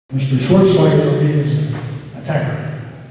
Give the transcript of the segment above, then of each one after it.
Mr. Schwartzweiger will be his attacker.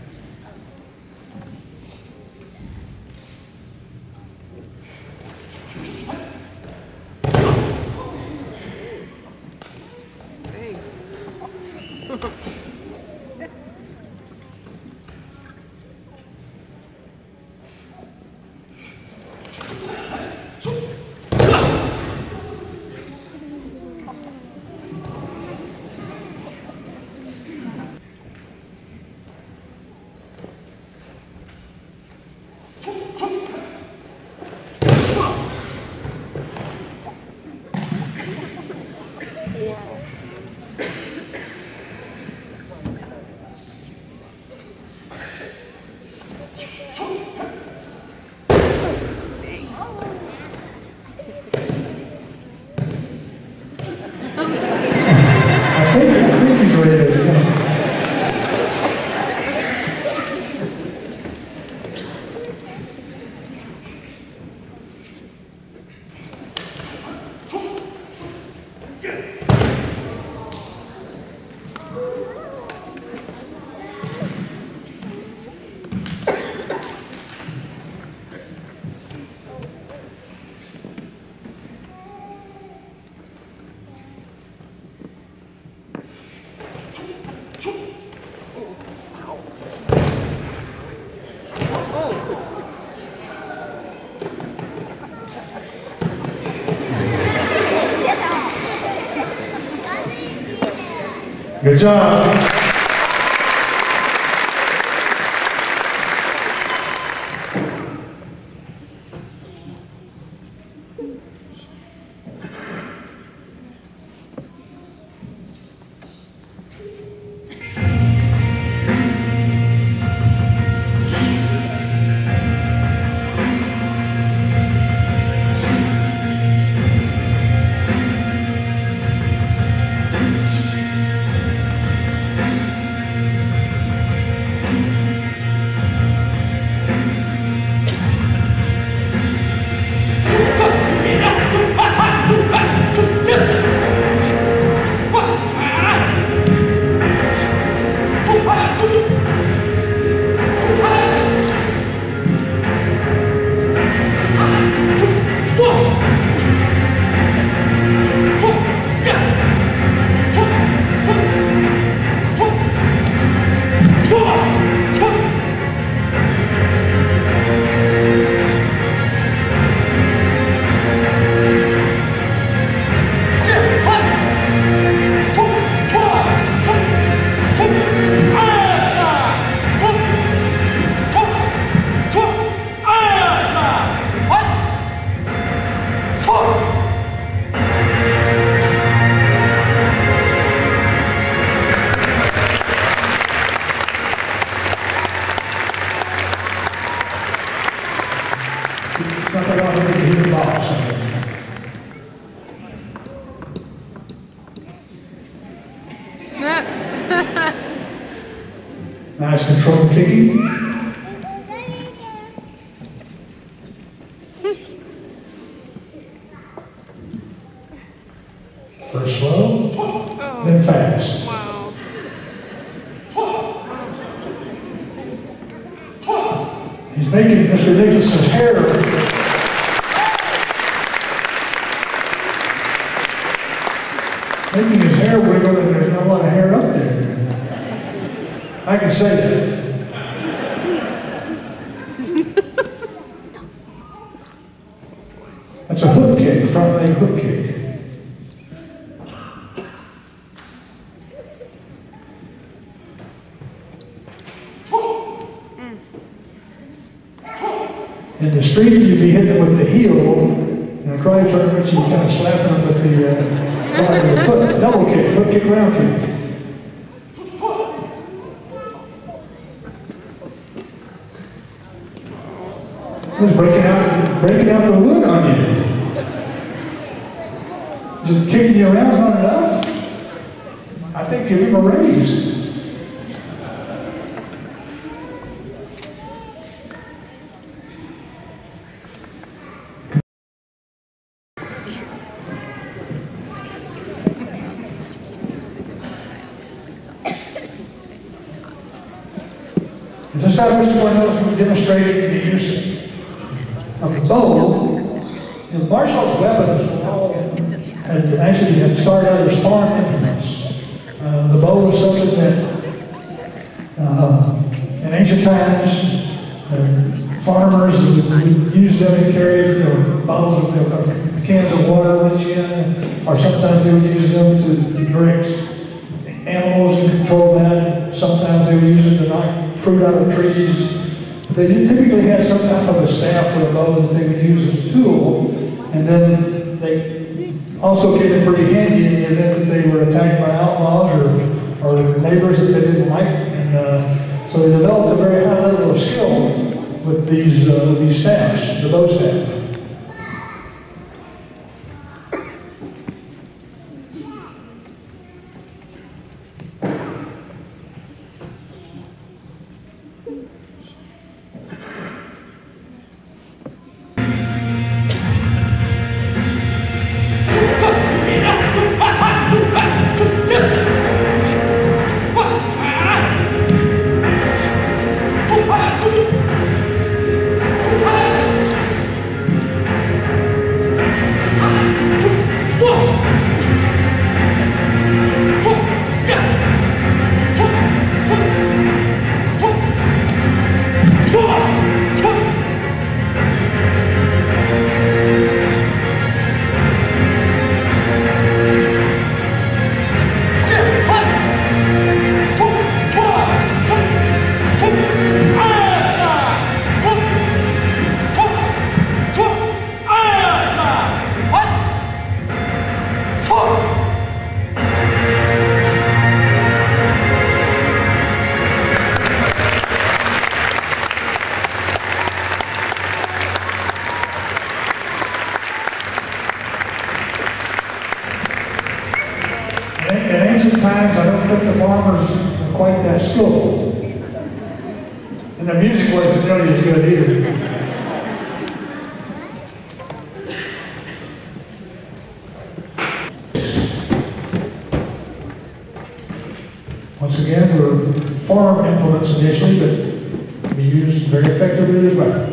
I think he's ready to begin. Good job. Nice controlled kicking. First slow, then fast. Wow. He's making Mr. Nicholson's hair. Making his hair wiggle, and there's not a lot of hair up there. I can say that. That's a hook kick, front leg hook kick. In the street, you'd be hitting it with the heel. In a karate tournament, you kind of slap them with the bottom of the foot. Double kick, hook kick, round kick. He's breaking out the wood on you. Just kicking you around is not enough. I think give him a raise. This time Mr. Cornell demonstrated the use of the bow. The martial weapons had started out as farm implements. The bow was something that in ancient times farmers would use them and carry bottles of cans of water with you, or sometimes they would use them to direct animals and control that. Sometimes they would use it to knock fruit out of trees. But they typically had some type of a staff or a bow that they would use as a tool, and then they also came in pretty handy in the event that they were attacked by outlaws or neighbors that they didn't like. And so they developed a very high level of skill with these staffs, the bow staff. In ancient times, I don't think the farmers were quite that skillful. And the music wasn't nearly as good either. Once again, were farm implements initially, but can be used very effectively as weapons.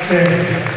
Stanley.